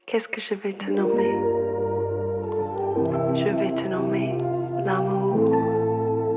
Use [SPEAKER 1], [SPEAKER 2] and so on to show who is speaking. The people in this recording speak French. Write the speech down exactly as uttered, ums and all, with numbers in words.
[SPEAKER 1] Qu'est-ce que je vais te nommer? Je vais te nommer